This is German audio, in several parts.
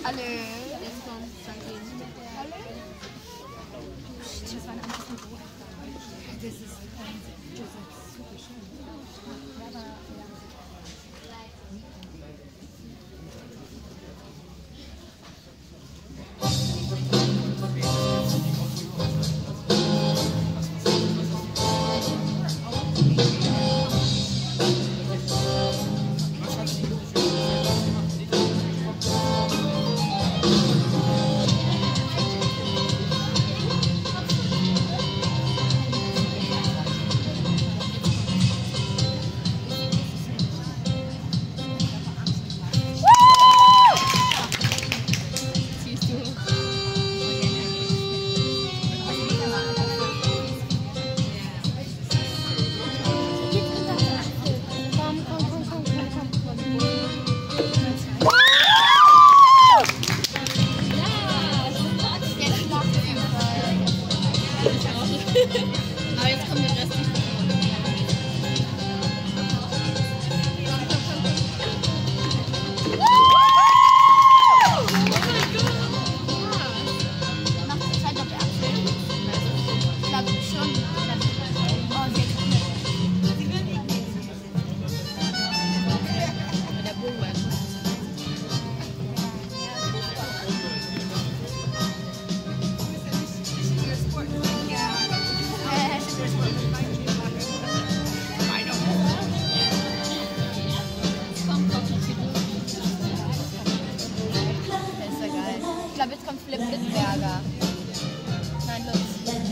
Alle. Jetzt kommt Franklin. Alle. Das war ein anderes Niveau. Das ist super schön. Ja, aber ja. Aber jetzt kommt der Rest. Ich glaube, jetzt kommt Flip Littberger. Nein, Lutz.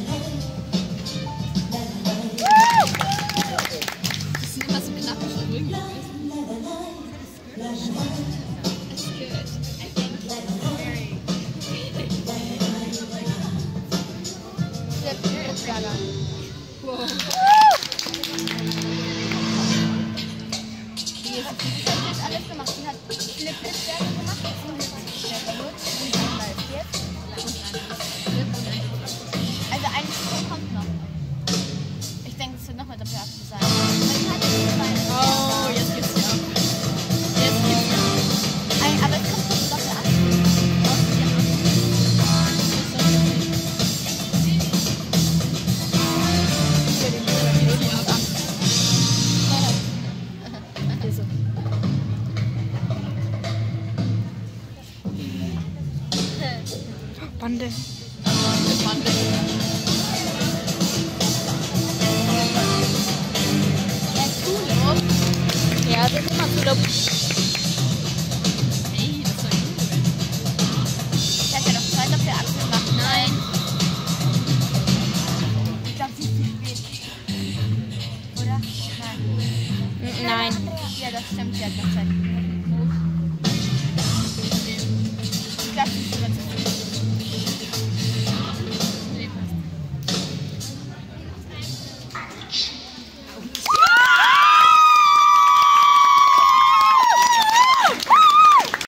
Das sind immer so knappe Sprünge gewesen. That's good. I think very. Flip Littberger. Wow. Die hat jetzt alles gemacht. Die hat Flip Littberger gemacht. Also eigentlich kommt noch. Ich denke, es wird noch mit der Platte sein. Oh, jetzt geht's ja. Jetzt geht's ja. Aber es kommt noch dafür an. Bande. Bande. Ja, das ist immer Tulip. Hey, das war gut. Ich hatte noch Zeit auf der Achse gemacht. Nein. Ich glaube, sie ist zu spät. Oder? Nein. Nein. Ja, das stimmt. Sie hat noch Zeit.